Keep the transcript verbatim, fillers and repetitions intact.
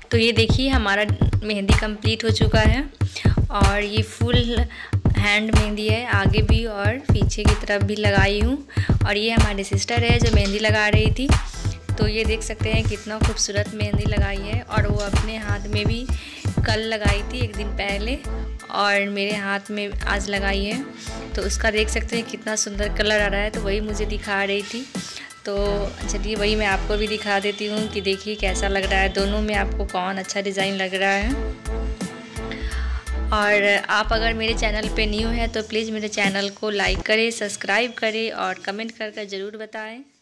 तो ये देखिए हमारा मेहंदी कंप्लीट हो चुका है और ये फुल हैंड मेहंदी है, आगे भी और पीछे की तरफ भी लगाई हूँ। और ये हमारी सिस्टर है जो मेहंदी लगा रही थी। तो ये देख सकते हैं कितना खूबसूरत मेहंदी लगाई है। और वो अपने हाथ में भी कल लगाई थी एक दिन पहले और मेरे हाथ में आज लगाई है। तो उसका देख सकते हैं कितना सुंदर कलर आ रहा है। तो वही मुझे दिखा रही थी। तो चलिए वही मैं आपको भी दिखा देती हूँ कि देखिए कैसा लग रहा है, दोनों में आपको कौन अच्छा डिज़ाइन लग रहा है। और आप अगर मेरे चैनल पे न्यू हैं तो प्लीज़ मेरे चैनल को लाइक करें, सब्सक्राइब करें और कमेंट कर कर ज़रूर बताएं।